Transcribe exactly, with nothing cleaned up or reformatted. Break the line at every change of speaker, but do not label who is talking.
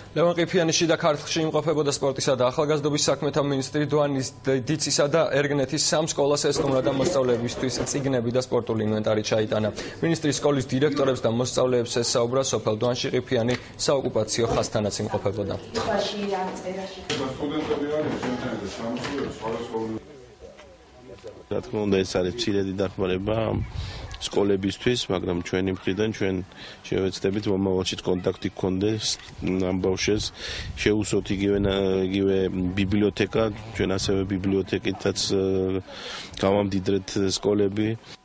ლევან ყიფიანი შიდა ქართლში იმყოფებოდა სპორტისა და ახალგაზრდობის საქმეთა მინისტრი დოანის დიცისა და ერგნეთის სამ სკოლას ესტუმრა და მოსწავლეებისთვის წიგნები და სპორტული ინვენტარი ჩაიტანა. მინისტრის სკოლის დირექტორებს და მოსწავლეებს ესაუბრა სოფელ დოანში ყიფიანი საოკუპაციო ხაზთანაც იმყოფებოდა.
რა თქმა უნდა, ეს არის მცირედი დახმარება სკოლებისთვის, მაგრამ ჩვენი მხრიდან ჩვენ შევეცდებით მომავალში კონტაქტი გქონდეს ამ ბავშვებს, შეუსვოთ იგივე იგივე ბიბლიოთეკა, ჩვენ ასევე ბიბლიოთეკითაც გავამდიდრეთ სკოლები.